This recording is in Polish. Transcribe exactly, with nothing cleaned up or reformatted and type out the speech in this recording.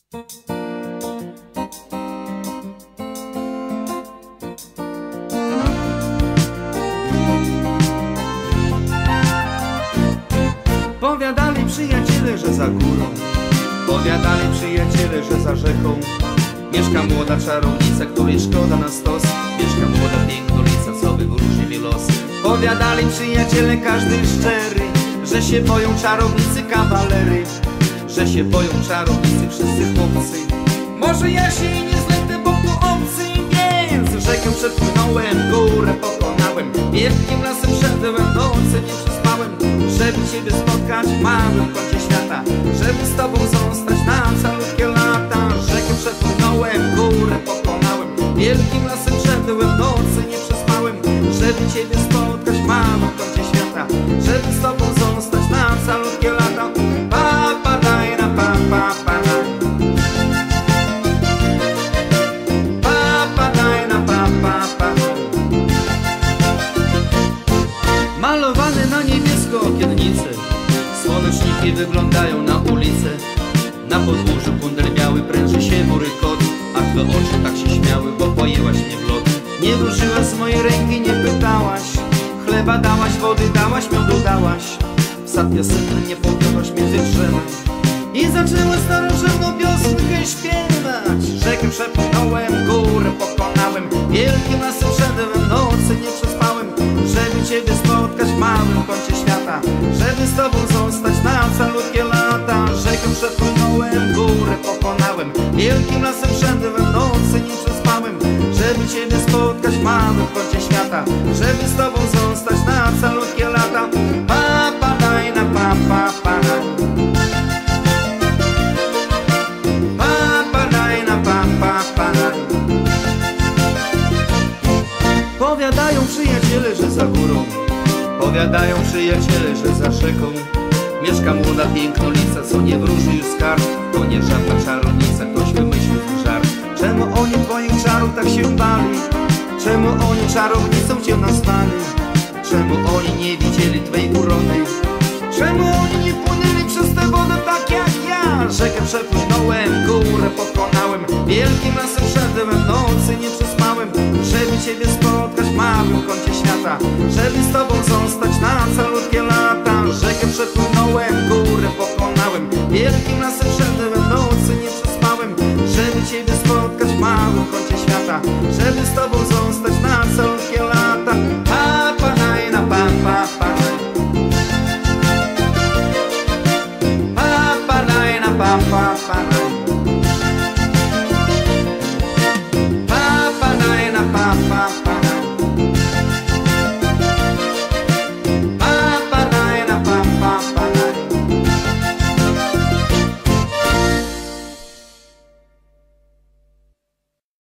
Powiadali przyjaciele, że za górą, powiadali przyjaciele, że za rzeką mieszka młoda czarownica, której szkoda na stos. Mieszka młoda pięknolica, co wywróży mi los. Powiadali przyjaciele, każdy szczery, że się boją czarownicy kawalery, że się boją czarownicy wszyscy chłopcy. Może ja się jej nie zlęknę, bo tu obcy, więc rzekę przepłynąłem, górę pokonałem, wielkim lasem szedłem, nocy nie przespałem, żeby ciebie spotkać w małym kącie świata, żeby z tobą zostać na calutkie lata. Rzekę przepłynąłem, górę pokonałem, wielkim lasem szedłem, nocy nie przespałem, żeby ciebie spotkać w małym kącie świata, żeby z tobą zostać na calutkie lata. Pa, pa, daj na pa, pa, pa, pa, pa, daj na pa, pa, pa. Malowane na niebiesko okiennice, słoneczniki wyglądają na ulicę. Na podwórzu kundel biały pręży się bury kot, a twe oczy tak się śmiały, bo pojęłaś mnie w lot. Nie wróżyłaś z mojej ręki, nie pytałaś, chleba dałaś, wody dałaś, miodu dałaś, w sad piosenny nie podniosłaś między drzewem i zaczęła starożytną piosenkę śpiewać. Rzekę przepłynąłem, górę pokonałem, wielkim lasem szedłem, nocy nie przespałem, żeby ciebie spotkać w małym kącie świata, żeby z tobą zostać na calutkie lata. Rzekę przepłynąłem, górę pokonałem, wielkim lasem szedłem, nocy nie przespałem, żeby ciebie spotkać w małym kącie świata, żeby z tobą zostać na calutkie lata. Pa, pa, daj na pa, pa, pa. Pa, pa, daj na pa, pa, pa. Powiadają przyjaciele, że za górą, powiadają przyjaciele, że za rzeką mieszka młoda pięknolica, co nie wróży już z kart. To nie żadna czarownica, ktoś wymyślił ten żart. Czemu oni twoich czarów tak się bali? Czemu oni czarownicą cię nazwali? Czemu oni nie widzieli twej urody? Czemu oni nie płynęli przez tę wodę tak jak ja? Rzekę przepłynąłem, górę pokonałem, wielkim lasem szedłem, nocy nie przespałem, żeby ciebie spotkać w małym kącie świata, żeby z tobą zostać na calutkie lata. Rzekę przepłynąłem, górę pokonałem, wielkim lasem szedłem, nocy nie przespałem, żeby ciebie spotkać w małym kącie świata, żeby z tobą zostać na calutkie lata. Pa, pa, daj na pa, pa, pa. Pa, pa, daj na pa, pa, pa.